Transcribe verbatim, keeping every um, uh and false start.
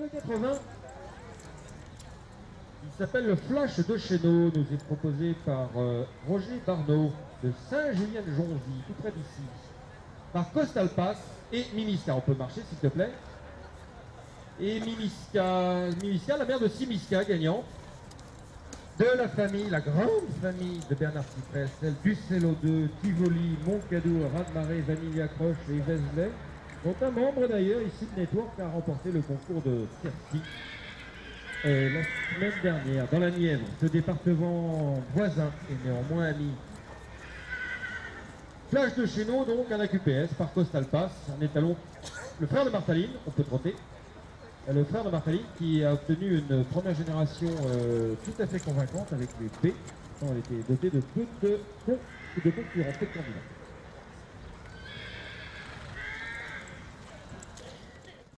le quatre-vingts. Il s'appelle le Flash de Chéneau, nous est proposé par euh, Roger Barneau de Saint-Julien-de-Jonzy, tout près d'ici. Par Costal Pass et Mimiska. On peut marcher s'il te plaît. Et Mimiska, Mimiska, la mère de Simiska, gagnant. De la famille, la grande famille de Bernard Cyprès, celle du Cello deux, Tivoli, Montcadour, Raz-de-Marée, Vanilla Croche et Vézelay, dont un membre d'ailleurs ici de Network a remporté le concours de Certi euh, la semaine dernière dans la Nièvre. Ce département voisin est néanmoins ami. Flash de Chéneau, donc un A Q P S par Costal Pass, un étalon, le frère de Martaline, on peut trotter. Le frère de Martaline qui a obtenu une première génération euh, tout à fait convaincante avec les B, quand elle était dotée de peu de, de concurrents, peu de candidats.